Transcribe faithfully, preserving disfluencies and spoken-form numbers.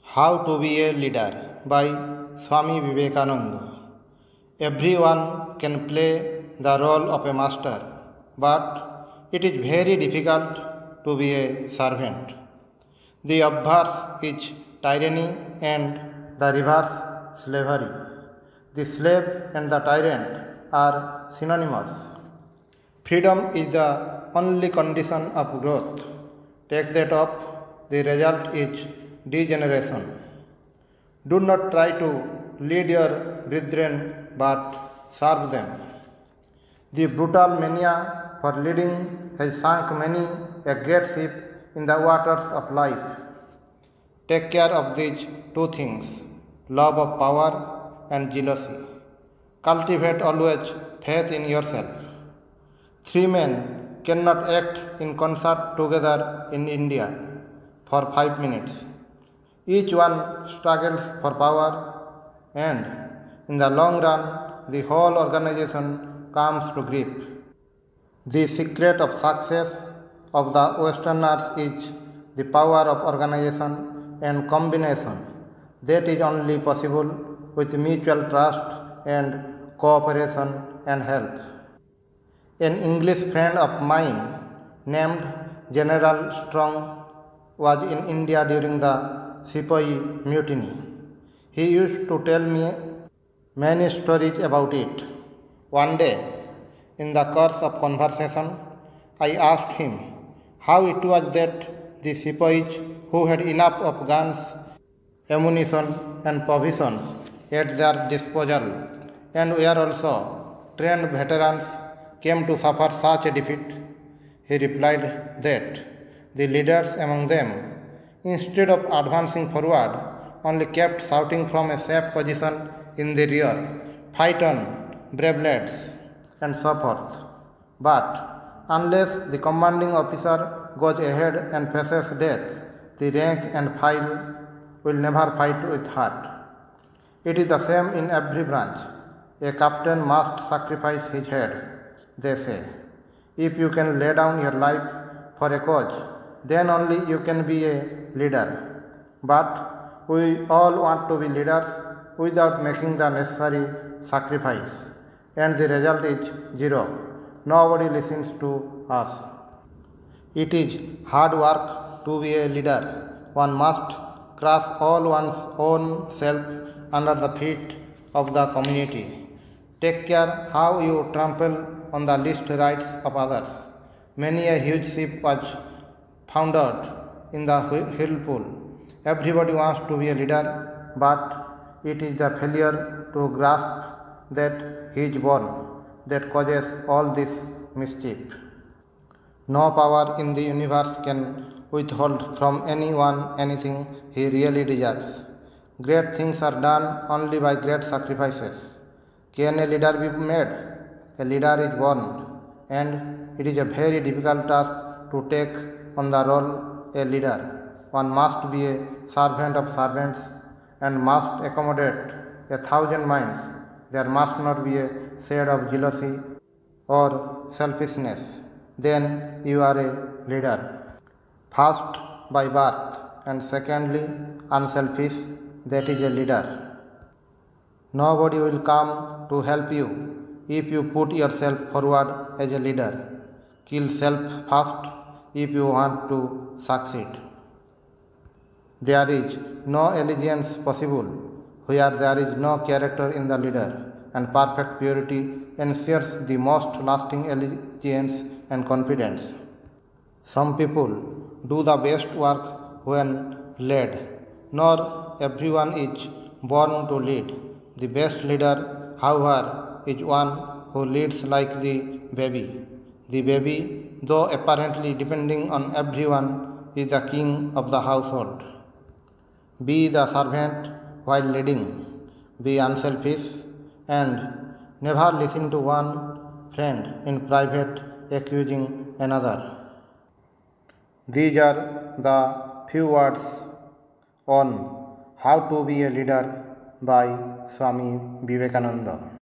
How to be a leader by Swami Vivekananda. Everyone can play the role of a master, but it is very difficult to be a servant. The obverse is tyranny and the reverse slavery. The slave and the tyrant are synonymous. Freedom is the only condition of growth. Take that up, the result is degeneration. Do not try to lead your brethren, but serve them. The brutal mania for leading has sunk many a great ship in the waters of life. Take care of these two things, love of power and jealousy. Cultivate always faith in yourself. Three men cannot act in concert together in India for five minutes. Each one struggles for power, and in the long run, the whole organization comes to grief. The secret of success of the Westerners is the power of organization and combination. That is only possible with mutual trust and cooperation and help. An English friend of mine named General Strong was in India during the Sepoy Mutiny. He used to tell me many stories about it. One day, in the course of conversation, I asked him how it was that the Sepoys, who had enough of guns, ammunition, and provisions at their disposal, and were also trained veterans, came to suffer such a defeat. He replied that the leaders among them, instead of advancing forward, only kept shouting from a safe position in the rear, "Fight on, brave lads," and so forth. But unless the commanding officer goes ahead and faces death, the rank and file will never fight with heart. It is the same in every branch. A captain must sacrifice his head, they say. If you can lay down your life for a cause, then only you can be a leader. But we all want to be leaders without making the necessary sacrifice, and the result is zero. Nobody listens to us. It is hard work to be a leader. One must crush all one's own self under the feet of the community. Take care how you trample on the least rights of others. Many a huge ship was foundered in the whirlpool. Everybody wants to be a leader, but it is the failure to grasp that he is born that causes all this mischief. No power in the universe can withhold from anyone anything he really deserves. Great things are done only by great sacrifices. Can a leader be made? A leader is born, and it is a very difficult task to take on the role a leader. One must be a servant of servants and must accommodate a thousand minds. There must not be a shade of jealousy or selfishness. Then you are a leader. First, by birth, and secondly, unselfish, that is a leader. Nobody will come to help you if you put yourself forward as a leader. Kill self first if you want to succeed. There is no allegiance possible where there is no character in the leader, and perfect purity ensures the most lasting allegiance and confidence. Some people do the best work when led. Nor everyone is born to lead. The best leader, however, is one who leads like the baby. The baby, though apparently depending on everyone, is the king of the household. Be the servant while leading. Be unselfish and never listen to one friend in private accusing another. These are the few words on how to be a leader by Swami Vivekananda.